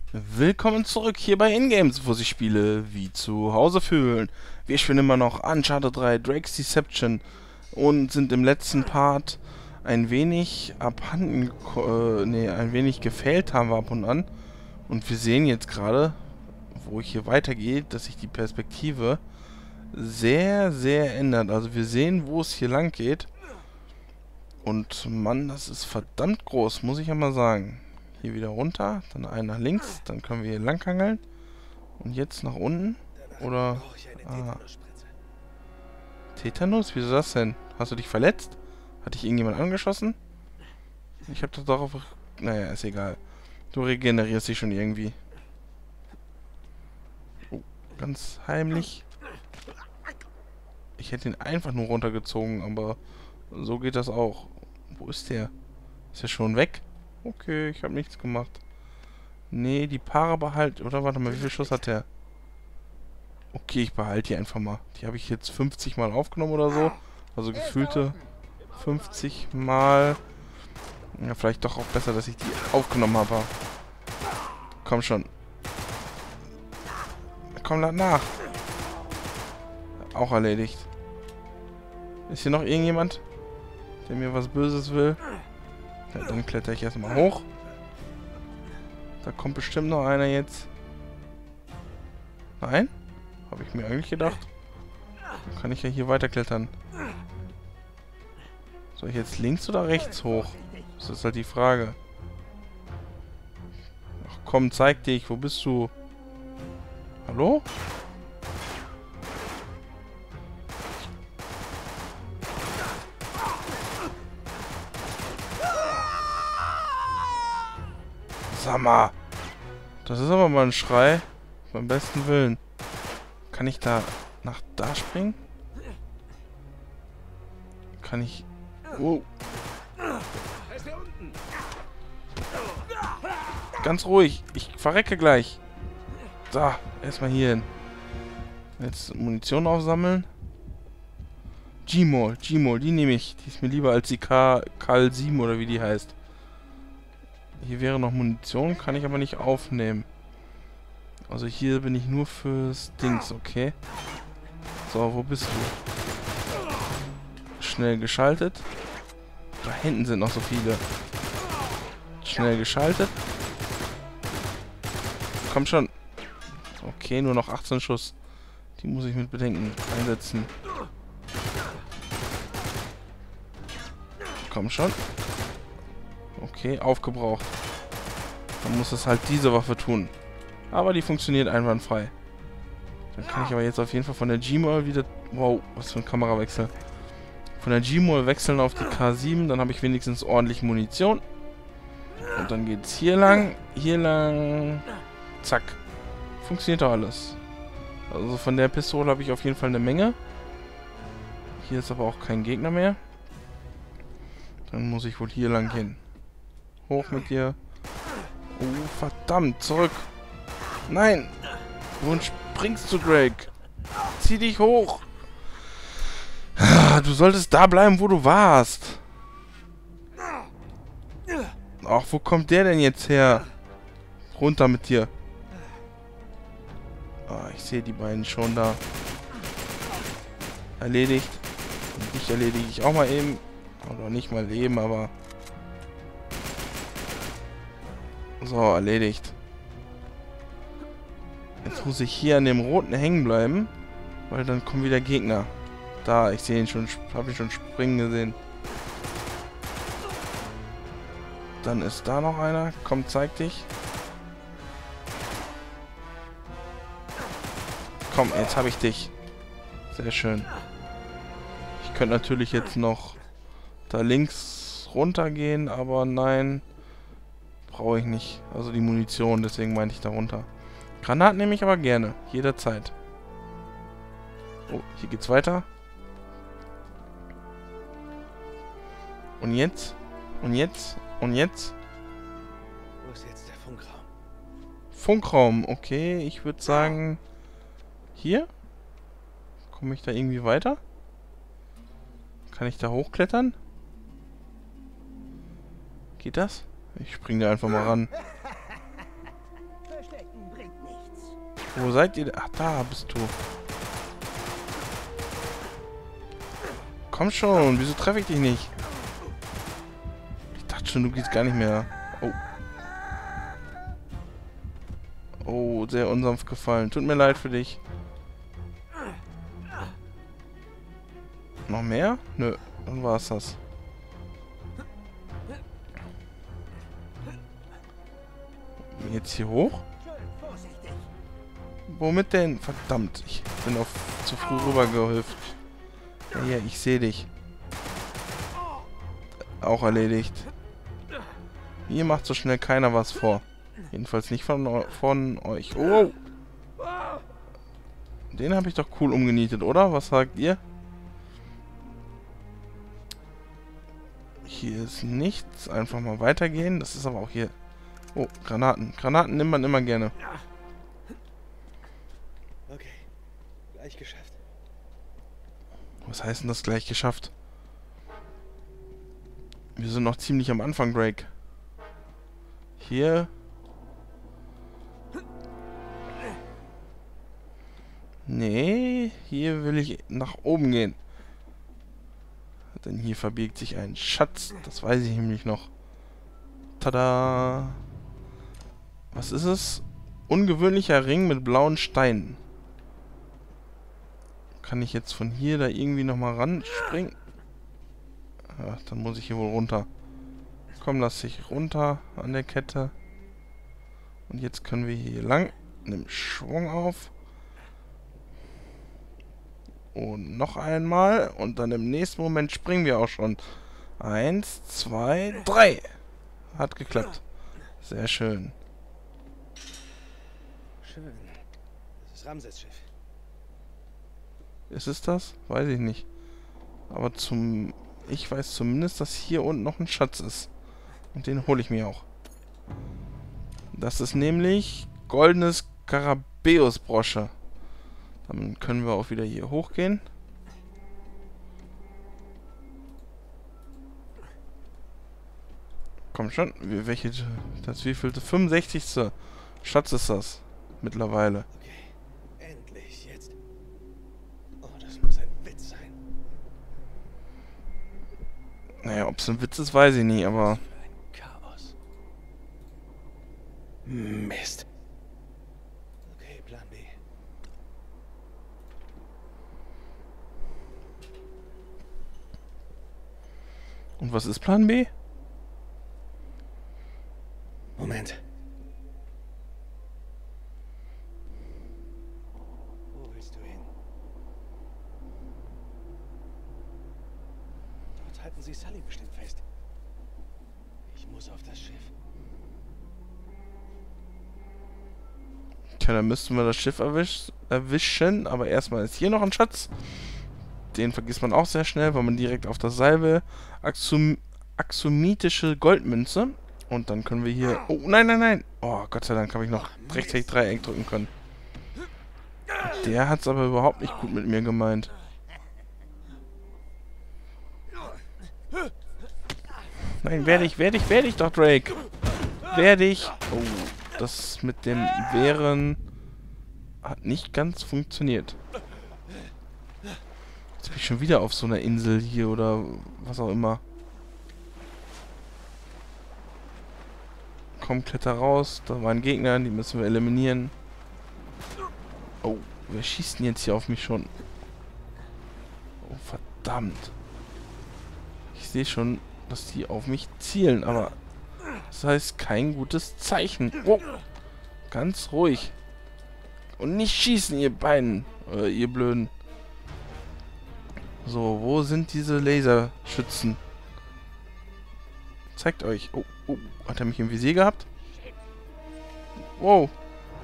Willkommen zurück hier bei Ingames, wo sich Spiele wie zu Hause fühlen. Wir spielen immer noch Uncharted 3 Drake's Deception und sind im letzten Part ein wenig ein wenig gefailt haben wir ab und an. Und wir sehen jetzt gerade, wo ich hier weitergehe, dass sich die Perspektive sehr, sehr ändert. Also wir sehen, wo es hier lang geht. Und Mann, das ist verdammt groß, muss ich ja mal sagen. Hier wieder runter, dann einen nach links, dann können wir hier lang hangeln. Und jetzt nach unten. Oder... Ah, Tetanus? Wieso das denn? Hast du dich verletzt? Hat dich irgendjemand angeschossen? Ich hab das darauf... Naja, ist egal. Du regenerierst dich schon irgendwie. Oh, ganz heimlich. Ich hätte ihn einfach nur runtergezogen, aber so geht das auch. Wo ist der? Ist er schon weg? Okay, ich habe nichts gemacht. Nee, die Paare behalten. Oder warte mal, wie viel Schuss hat der? Okay, ich behalte die einfach mal. Die habe ich jetzt 50 Mal aufgenommen oder so. Also gefühlte 50 Mal. Ja, vielleicht doch auch besser, dass ich die aufgenommen habe. Komm schon. Komm, lad nach. Auch erledigt. Ist hier noch irgendjemand, der mir was Böses will? Ja, dann kletter ich erstmal hoch. Da kommt bestimmt noch einer jetzt. Nein? Habe ich mir eigentlich gedacht. Dann kann ich ja hier weiterklettern. Soll ich jetzt links oder rechts hoch? Das ist halt die Frage. Ach komm, zeig dich. Wo bist du? Hallo? Sag mal. Das ist aber mal ein Schrei. Beim besten Willen. Kann ich da nach da springen? Kann ich... Oh. Ganz ruhig. Ich verrecke gleich. So, erstmal hier hin. Jetzt Munition aufsammeln. G-Mol, die nehme ich. Die ist mir lieber als die Karl 7 oder wie die heißt. Hier wäre noch Munition, kann ich aber nicht aufnehmen. Also hier bin ich nur fürs Dings, okay. So, wo bist du? Schnell geschaltet. Da hinten sind noch so viele. Schnell geschaltet. Komm schon. Okay, nur noch 18 Schuss. Die muss ich mit Bedenken einsetzen. Komm schon. Okay, aufgebraucht. Dann muss es halt diese Waffe tun. Aber die funktioniert einwandfrei. Dann kann ich aber jetzt auf jeden Fall von der G-Mol wieder... Wow, was für ein Kamerawechsel. Von der G-Mol wechseln auf die K7. Dann habe ich wenigstens ordentlich Munition. Und dann geht's hier lang. Hier lang. Zack. Funktioniert doch alles. Also von der Pistole habe ich auf jeden Fall eine Menge. Hier ist aber auch kein Gegner mehr. Dann muss ich wohl hier lang hin. Hoch mit dir. Oh, verdammt. Zurück. Nein. Wohin springst du, Drake? Zieh dich hoch. Du solltest da bleiben, wo du warst. Ach, wo kommt der denn jetzt her? Runter mit dir. Ah, ich sehe die beiden schon da. Erledigt. Und dich erledige ich auch mal eben. Oder nicht mal eben, aber... So, erledigt. Jetzt muss ich hier an dem roten hängen bleiben. Weil dann kommen wieder Gegner. Da, ich sehe ihn schon, habe ihn schon springen gesehen. Dann ist da noch einer. Komm, zeig dich. Komm, jetzt habe ich dich. Sehr schön. Ich könnte natürlich jetzt noch da links runtergehen, aber nein. Brauche ich nicht. Also die Munition, deswegen meinte ich da runter. Granaten nehme ich aber gerne. Jederzeit. Oh, hier geht's weiter. Und jetzt? Und jetzt? Und jetzt? Wo ist jetzt der Funkraum? Funkraum, okay. Ich würde sagen... Hier? Komme ich da irgendwie weiter? Kann ich da hochklettern? Geht das? Ich spring da einfach mal ran. Wo seid ihr? Ach, da bist du. Komm schon, wieso treffe ich dich nicht? Ich dachte schon, du gehst gar nicht mehr. Oh. Oh, sehr unsanft gefallen. Tut mir leid für dich. Noch mehr? Nö, dann war's das. Jetzt hier hoch? Womit denn? Verdammt, ich bin zu früh rübergehüpft. Ja, ich sehe dich. Auch erledigt. Hier macht so schnell keiner was vor. Jedenfalls nicht von euch. Oh! Den habe ich doch cool umgenietet, oder? Was sagt ihr? Hier ist nichts. Einfach mal weitergehen. Das ist aber auch hier... Oh, Granaten. Granaten nimmt man immer gerne. Okay, gleich geschafft. Was heißt denn das gleich geschafft? Wir sind noch ziemlich am Anfang, Drake. Hier... Nee, hier will ich nach oben gehen. Denn hier verbirgt sich ein Schatz. Das weiß ich nämlich noch. Tada! Was ist es? Ungewöhnlicher Ring mit blauen Steinen. Kann ich jetzt von hier da irgendwie nochmal ranspringen? Ja, dann muss ich hier wohl runter. Komm, lass dich runter an der Kette. Und jetzt können wir hier lang. Nimm Schwung auf. Und noch einmal. Und dann im nächsten Moment springen wir auch schon. 1, 2, 3. Hat geklappt. Sehr schön. Schön. Das ist Ramses Schiff. Ist es das? Weiß ich nicht. Aber ich weiß zumindest, dass hier unten noch ein Schatz ist. Und den hole ich mir auch. Das ist nämlich goldenes Skarabäus-Brosche. Dann können wir auch wieder hier hochgehen. Komm schon. Das wievielte? 65. Schatz ist das. Mittlerweile. Okay, endlich, jetzt. Oh, das muss ein Witz sein. Naja, ob es ein Witz ist, weiß ich nie, aber... Ein Chaos. Mist. Okay, Plan B. Und was ist Plan B? Moment. Wo willst du hin? Dort halten sie Sully bestimmt fest. Ich muss auf das Schiff. Tja, dann müssten wir das Schiff erwischen. Aber erstmal ist hier noch ein Schatz. Den vergisst man auch sehr schnell, weil man direkt auf das Seil will. Axomitische Goldmünze. Und dann können wir hier... Oh, nein, nein, nein. Oh, Gott sei Dank habe ich noch rechtzeitig Dreieck drücken können. Der hat es aber überhaupt nicht gut mit mir gemeint. Nein, werde ich doch, Drake. Werde ich. Oh, das mit dem Wehren hat nicht ganz funktioniert. Jetzt bin ich schon wieder auf so einer Insel hier oder was auch immer. Komm, kletter raus. Da waren Gegner, die müssen wir eliminieren. Oh, wer schießt denn jetzt hier auf mich schon? Oh, verdammt. Ich sehe schon, dass die auf mich zielen, aber das heißt kein gutes Zeichen. Oh, ganz ruhig. Und nicht schießen, ihr Beinen. Ihr Blöden. So, wo sind diese Laserschützen? Zeigt euch. Oh, oh, hat er mich im Visier gehabt? Wow.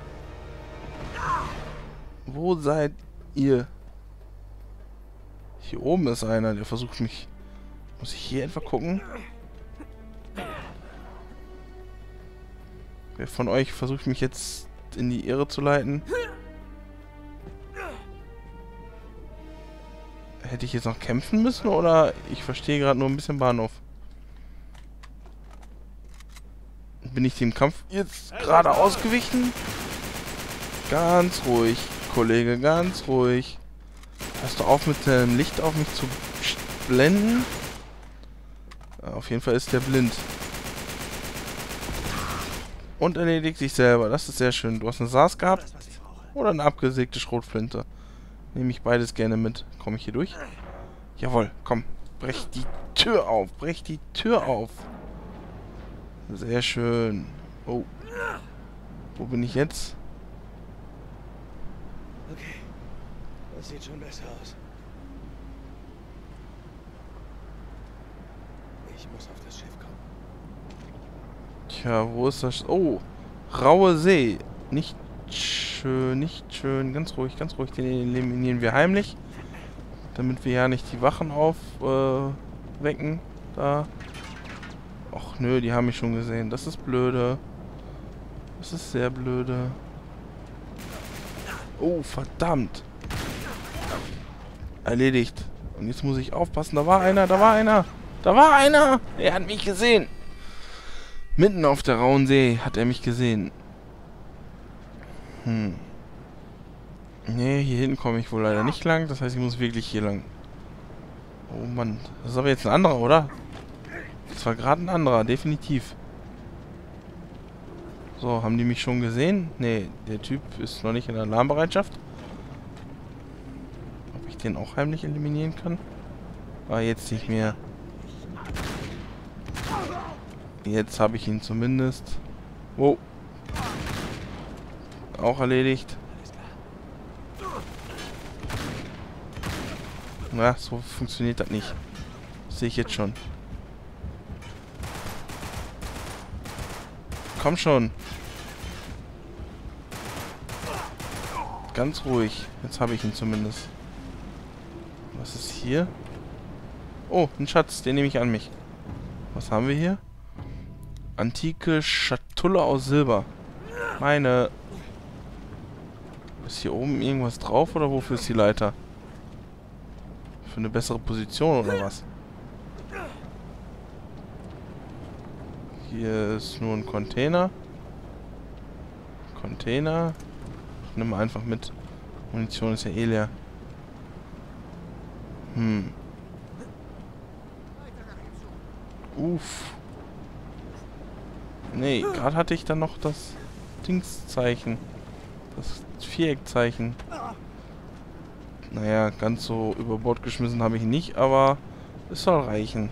Wo seid ihr? Hier oben ist einer, der versucht mich... Muss ich hier etwa gucken? Wer von euch versucht mich jetzt in die Irre zu leiten? Hätte ich jetzt noch kämpfen müssen oder ich verstehe gerade nur ein bisschen Bahnhof? Bin ich dem Kampf jetzt gerade ausgewichen? Ganz ruhig, Kollege, ganz ruhig. Hörst du auf, mit dem Licht auf mich zu blenden? Auf jeden Fall ist der blind. Und erledigt sich selber. Das ist sehr schön. Du hast eine SARS gehabt oder eine abgesägte Schrotflinte. Nehme ich beides gerne mit. Komme ich hier durch? Jawohl, komm. Brech die Tür auf. Brech die Tür auf. Sehr schön. Oh. Wo bin ich jetzt? Okay, das sieht schon besser aus. Ich muss auf das Schiff kommen. Tja, wo ist das? Oh, raue See. Nicht schön, nicht schön. Ganz ruhig, ganz ruhig. Den eliminieren wir heimlich. Damit wir ja nicht die Wachen aufwecken. Da. Och nö, die haben mich schon gesehen. Das ist blöde. Das ist sehr blöde. Oh, verdammt. Erledigt. Und jetzt muss ich aufpassen. Da war einer, da war einer. Da war einer. Er hat mich gesehen. Mitten auf der rauen See hat er mich gesehen. Nee, hier hinten komme ich wohl leider nicht lang. Das heißt, ich muss wirklich hier lang. Oh Mann. Das ist aber jetzt ein anderer, oder? Das war gerade ein anderer, definitiv. So, haben die mich schon gesehen? Nee, der Typ ist noch nicht in Alarmbereitschaft. Ob ich den auch heimlich eliminieren kann? Ah, jetzt nicht mehr. Jetzt habe ich ihn zumindest. Wow. Auch erledigt. Na, so funktioniert das nicht. Das sehe ich jetzt schon. Komm schon. Ganz ruhig. Jetzt habe ich ihn zumindest. Was ist hier? Oh, ein Schatz. Den nehme ich an mich. Was haben wir hier? Antike Schatulle aus Silber. Meine. Ist hier oben irgendwas drauf oder wofür ist die Leiter? Für eine bessere Position oder was? Hier ist nur ein Container. Container. Nimm mal einfach mit. Munition ist ja eh leer. Uff. Nee, gerade hatte ich dann noch das Dingszeichen. Das Viereckzeichen. Naja, ganz so über Bord geschmissen habe ich ihn nicht, aber es soll reichen.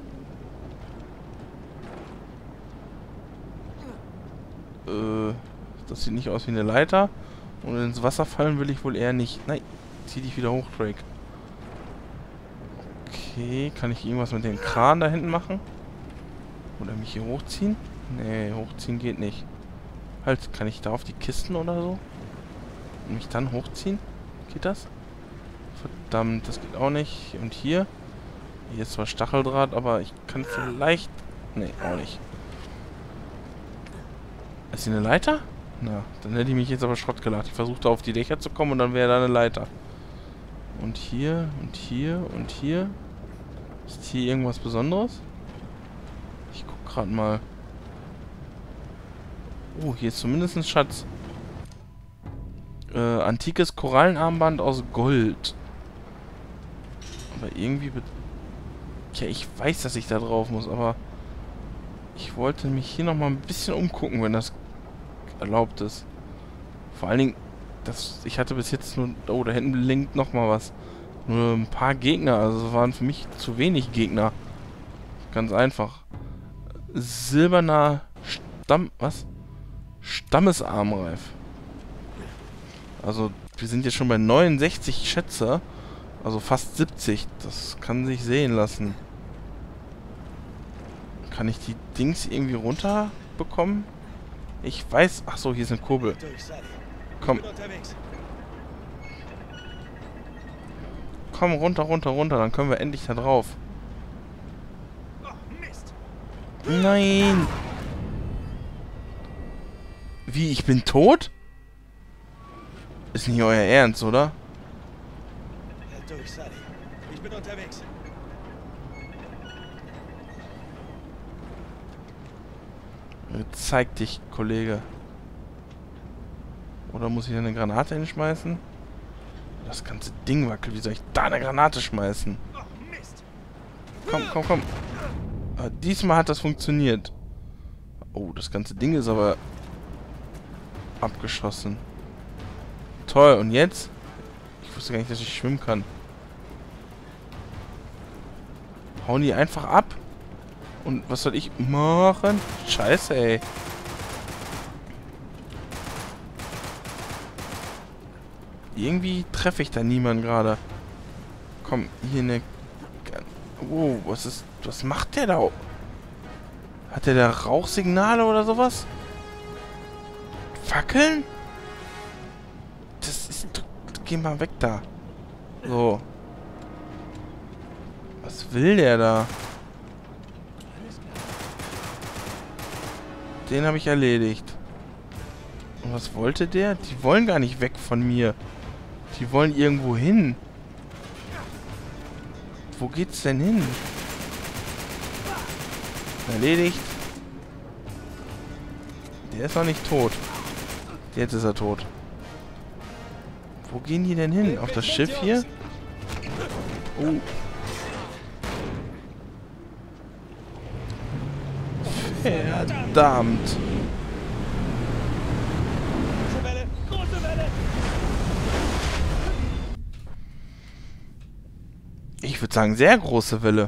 Das sieht nicht aus wie eine Leiter. Und ins Wasser fallen will ich wohl eher nicht. Nein, zieh dich wieder hoch, Drake. Okay, kann ich irgendwas mit dem Kran da hinten machen? Oder mich hier hochziehen? Nee, hochziehen geht nicht. Halt, kann ich da auf die Kisten oder so? Und mich dann hochziehen? Geht das? Verdammt, das geht auch nicht. Und hier? Hier ist zwar Stacheldraht, aber ich kann vielleicht... Nee, auch nicht. Ist hier eine Leiter? Na, dann hätte ich mich jetzt aber Schrott gelacht. Ich versuchte auf die Dächer zu kommen und dann wäre da eine Leiter. Und hier, und hier, und hier. Ist hier irgendwas Besonderes? Ich guck gerade mal. Oh, hier ist zumindest ein Schatz. Antikes Korallenarmband aus Gold. Aber irgendwie... Ja, ich weiß, dass ich da drauf muss, aber... Ich wollte mich hier nochmal ein bisschen umgucken, wenn das erlaubt ist. Vor allen Dingen, ich hatte bis jetzt nur... Oh, da hinten blinkt nochmal was. Nur ein paar Gegner, also es waren für mich zu wenig Gegner. Ganz einfach. Silberner Was? Stammesarmreif. Also, wir sind jetzt schon bei 69 Schätze. Also fast 70. Das kann sich sehen lassen. Kann ich die Dings irgendwie runterbekommen? Ich weiß... Ach so, hier ist eine Kurbel. Komm. Komm, runter, runter, runter. Dann können wir endlich da drauf. Nein! Wie, ich bin tot? Ist nicht euer Ernst, oder? Halt durch, Sully. Ich bin unterwegs. Zeig dich, Kollege. Oder muss ich eine Granate hinschmeißen? Das ganze Ding wackelt. Wie soll ich da eine Granate schmeißen? Komm, komm, komm. Aber diesmal hat das funktioniert. Oh, das ganze Ding ist aber abgeschossen. Toll, und jetzt? Ich wusste gar nicht, dass ich schwimmen kann. Hauen die einfach ab? Und was soll ich machen? Scheiße, ey. Irgendwie treffe ich da niemanden gerade. Komm, hier eine... Oh, was ist... Was macht der da? Hat der da Rauchsignale oder sowas? Fackeln? Das ist... Geh mal weg da. So. Was will der da? Den habe ich erledigt. Und was wollte der? Die wollen gar nicht weg von mir. Die wollen irgendwo hin. Wo geht's denn hin? Erledigt. Der ist noch nicht tot. Jetzt ist er tot. Wo gehen die denn hin? Auf das Schiff hier? Oh. Verdammt. Ich würde sagen, sehr große Welle.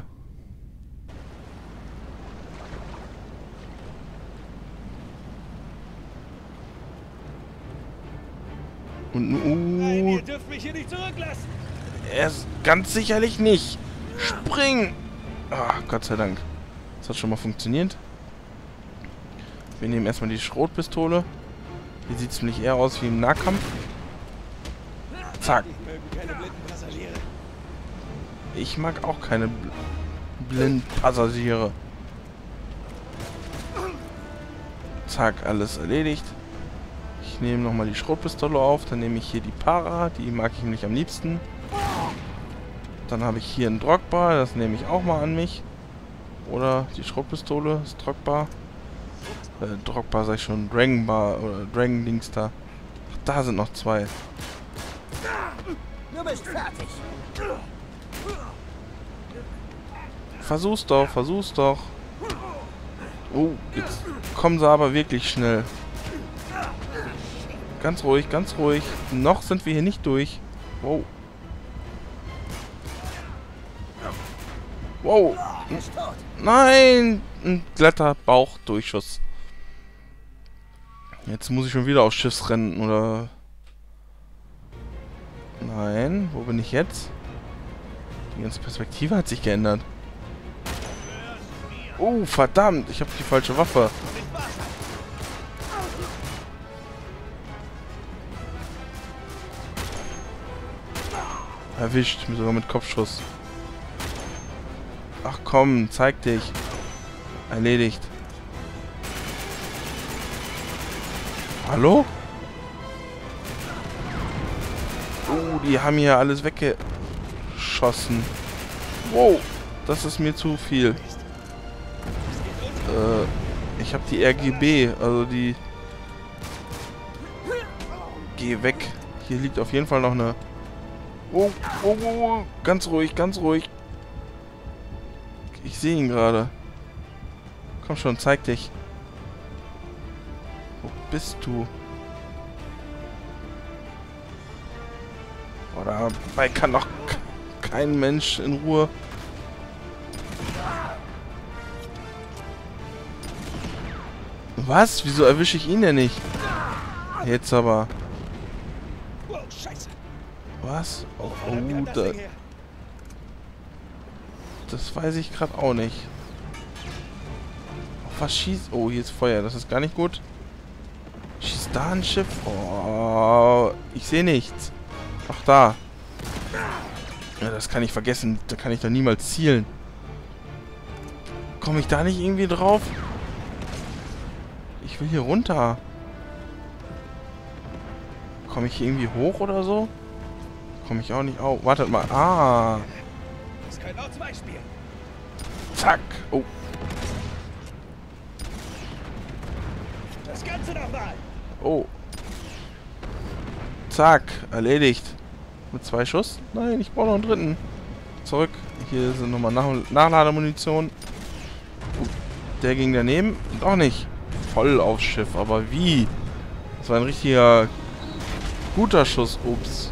Und Nein, ihr dürft mich hier nicht zurücklassen. er ist ganz sicherlich nicht. Spring! Ah, Gott sei Dank. Das hat schon mal funktioniert. Wir nehmen erstmal die Schrotpistole. Hier sieht es nämlich eher aus wie im Nahkampf. Zack. Ich mögen keine blinden Passagiere. Ich mag auch keine blinden Passagiere. Zack, alles erledigt. Ich nehme nochmal die Schrotpistole auf. Dann nehme ich hier die Para. Die mag ich nämlich am liebsten. Dann habe ich hier einen Drogba. Das nehme ich auch mal an mich. Oder die Schrotpistole ist Drogba. Drogba sag ich schon. Dragonbar oder Dragon-Dings da. Ach, da sind noch zwei. Du bist fertig. Versuch's doch, versuch's doch. Oh, jetzt kommen sie aber wirklich schnell. Ganz ruhig, ganz ruhig. Noch sind wir hier nicht durch. Wow. Wow. Nein! Ein glatter Bauchdurchschuss. Jetzt muss ich schon wieder aufs Schiff rennen, oder? Nein, wo bin ich jetzt? Die ganze Perspektive hat sich geändert. Oh, verdammt, ich habe die falsche Waffe. Erwischt, sogar mit Kopfschuss. Ach komm, zeig dich. Erledigt. Hallo? Oh, die haben hier alles weggeschossen. Wow, das ist mir zu viel. Ich habe die RGB, also die... Geh weg. Hier liegt auf jeden Fall noch eine... Oh, oh, oh, oh. Ganz ruhig, ganz ruhig. Ich sehe ihn gerade. Komm schon, zeig dich. Wo bist du? Oder dabei kann doch kein Mensch in Ruhe. Was? Wieso erwische ich ihn denn nicht? Jetzt aber. Wow, scheiße. Was? Oh, Wo kam das Ding her? das weiß ich gerade auch nicht. Auf was schießt... Oh, hier ist Feuer. Das ist gar nicht gut. Schießt da ein Schiff? Oh, ich sehe nichts. Ach, da. Ja, das kann ich vergessen. Da kann ich doch niemals zielen. Komme ich da nicht irgendwie drauf? Ich will hier runter. Komme ich hier irgendwie hoch oder so? Komme ich auch nicht auf. Wartet mal. Ah. Das können auch zwei spielen. Zack. Oh. Das Ganze nochmal. Oh. Zack, erledigt. Mit 2 Schuss? Nein, ich brauche noch einen dritten. Zurück. Hier sind nochmal Nachlademunition. Der ging daneben. Doch nicht. Voll aufs Schiff. Aber wie? Das war ein richtiger guter Schuss. Ups.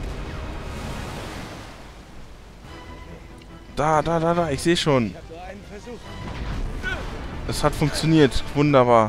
Da. Ich sehe schon. Ich habe nur einen Versuch. Es hat funktioniert. Wunderbar.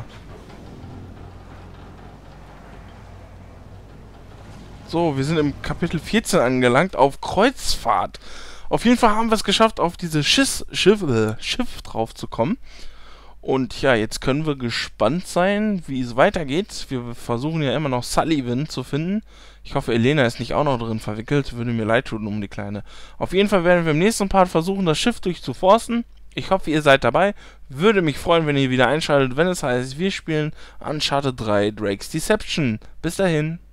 So, wir sind im Kapitel 14 angelangt, auf Kreuzfahrt. Auf jeden Fall haben wir es geschafft, auf dieses Schiff drauf zu kommen. Und ja, jetzt können wir gespannt sein, wie es weitergeht. Wir versuchen ja immer noch Sullivan zu finden. Ich hoffe, Elena ist nicht auch noch drin verwickelt. Würde mir leid tun um die Kleine. Auf jeden Fall werden wir im nächsten Part versuchen, das Schiff durchzuforsten. Ich hoffe, ihr seid dabei. Würde mich freuen, wenn ihr wieder einschaltet, wenn es heißt, wir spielen Uncharted 3 Drake's Deception. Bis dahin.